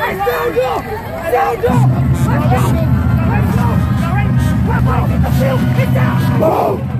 Right, sound off! Sound off! Let's go! Let's go! Get the field! Get down! Move!